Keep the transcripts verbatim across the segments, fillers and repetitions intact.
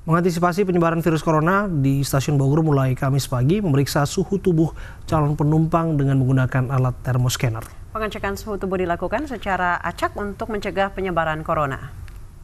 Mengantisipasi penyebaran virus corona di stasiun Bogor mulai Kamis pagi memeriksa suhu tubuh calon penumpang dengan menggunakan alat termoscanner. Pengecekan suhu tubuh dilakukan secara acak untuk mencegah penyebaran corona.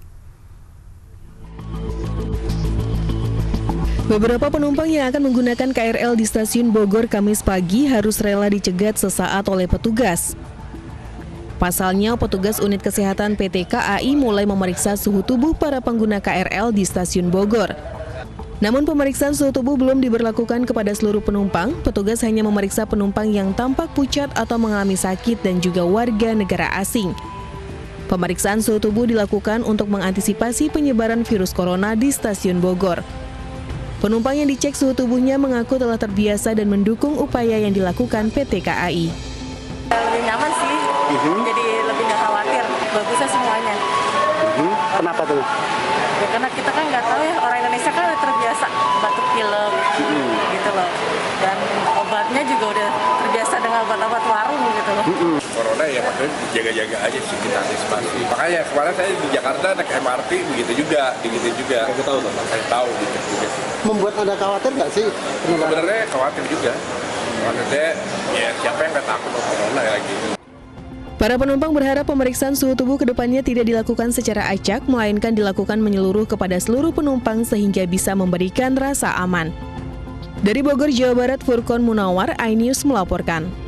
Beberapa penumpang yang akan menggunakan K R L di stasiun Bogor Kamis pagi harus rela dicegat sesaat oleh petugas. Pasalnya, petugas unit kesehatan P T K A I mulai memeriksa suhu tubuh para pengguna K R L di stasiun Bogor. Namun pemeriksaan suhu tubuh belum diberlakukan kepada seluruh penumpang, petugas hanya memeriksa penumpang yang tampak pucat atau mengalami sakit dan juga warga negara asing. Pemeriksaan suhu tubuh dilakukan untuk mengantisipasi penyebaran virus corona di stasiun Bogor. Penumpang yang dicek suhu tubuhnya mengaku telah terbiasa dan mendukung upaya yang dilakukan P T K A I. Lebih nyaman sih, uh-huh. Jadi lebih nggak khawatir, bagusnya semuanya. Uh-huh. Kenapa tuh? Ya karena kita kan nggak tahu ya, orang Indonesia kan udah terbiasa batuk pilek, uh-huh. Gitu loh. Dan obatnya juga udah terbiasa dengan obat-obat warung gitu loh. Uh-huh. Corona ya maksudnya jaga-jaga aja sih, kita antisipasi. Makanya kemarin saya di Jakarta naik M R T begitu juga, begitu juga. Saya tahu, saya tahu gitu juga sih. Membuat Anda khawatir nggak sih? Sebenarnya khawatir juga. Maksudnya ya siapa yang nggak takut sama corona lagi. Para penumpang berharap pemeriksaan suhu tubuh kedepannya tidak dilakukan secara acak, melainkan dilakukan menyeluruh kepada seluruh penumpang sehingga bisa memberikan rasa aman. Dari Bogor, Jawa Barat, Furqon Munawar, iNews melaporkan.